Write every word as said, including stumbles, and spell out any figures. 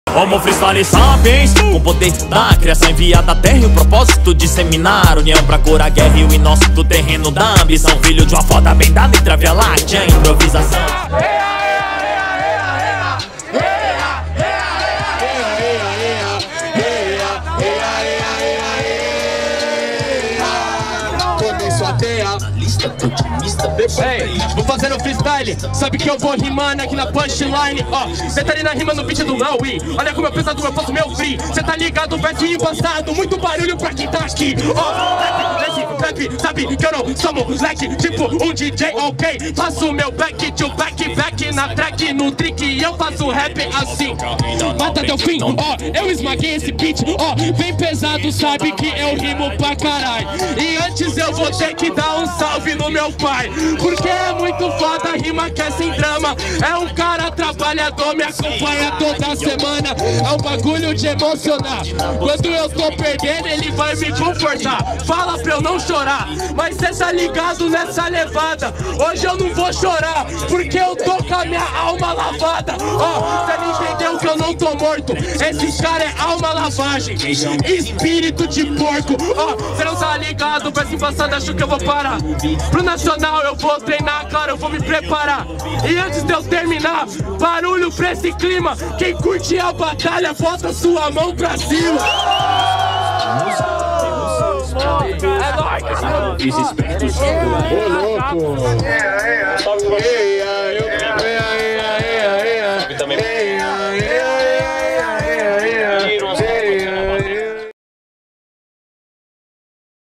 Homo freestyle sapiens, com poder da criação enviada à terra e o propósito de disseminar união pra curar a guerra e o inóspito terreno da ambição. Filho de uma foda bem dada entre a Via Láctea, improvisação. Ei, vou fazendo freestyle, sabe que eu vou rimando aqui na punchline. Ó, cê tá ali na rima no beat do Maui. Olha como eu pesador, eu faço meu free. Cê tá ligado, verso embaçado, muito barulho pra quem tá aqui. Ó, rap, rap, sabe que eu não sou moleque, tipo um D J, ok. Faço meu back to back, back na track, no trick. E eu faço rap assim, mata até o fim. Ó, eu esmaguei esse beat, ó, bem pesado, sabe que eu rimo pra caralho. E antes eu vou ter que dar um salve no meu pai, porque é muito foda, rima que é sem drama. É um cara trabalhador, me acompanha toda semana. É um bagulho de emocionar. Quando eu tô perdendo, ele vai me confortar. Fala pra eu não chorar, mas cê tá ligado nessa levada. Hoje eu não vou chorar, porque eu tô com a minha alma lavada. Ó, cê não entendeu que eu não tô morto. Esse cara é alma lavagem, espírito de porco. Ó, cê não tá ligado, peça embaçada, acho que eu vou parar. Pro nacional eu vou treinar, cara, eu vou me preparar. E antes de eu terminar, barulho pra esse clima. Quem curte a batalha, bota sua mão pra cima. É nóis! Ô louco!